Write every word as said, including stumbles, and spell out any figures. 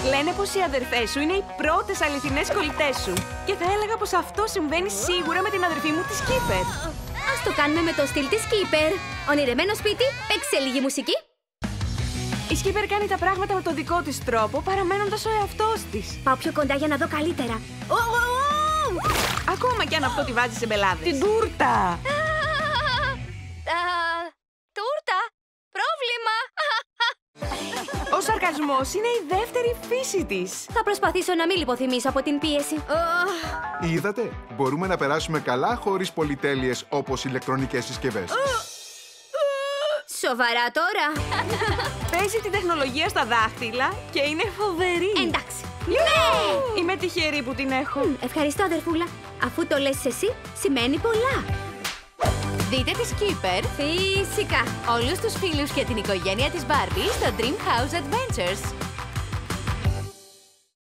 Λένε πως οι αδερφές σου είναι οι πρώτες αληθινές κολλητές σου. Και θα έλεγα πως αυτό συμβαίνει σίγουρα με την αδερφή μου τη Skipper. Ας το κάνουμε με το στυλ της Skipper. Ονειρεμένο σπίτι, παίξε λίγη μουσική. Η Skipper κάνει τα πράγματα με τον δικό της τρόπο, παραμένοντας ο εαυτός της. Πάω πιο κοντά για να δω καλύτερα. Ω, ω, ω! Ακόμα κι αν αυτό τη βάζει σε μπελάδες. Την τούρτα! Τούρτα! Πρόβλημα! Ο σαρκασμός είναι η δεύτερη φύση της. Θα προσπαθήσω να μην λιποθυμίσω από την πίεση. Είδατε, μπορούμε να περάσουμε καλά χωρίς πολυτέλειες όπως ηλεκτρονικές συσκευές. Σοβαρά τώρα. Παίζει την τεχνολογία στα δάχτυλα και είναι φοβερή. Εντάξει. Ναι! Είμαι τυχερή που την έχω. Ευχαριστώ, αδερφούλα. Αφού το λες εσύ, σημαίνει πολλά. Δείτε τη Skipper, Φυσικά. όλους τους φίλους και την οικογένεια της Barbie στο Dream House Adventures.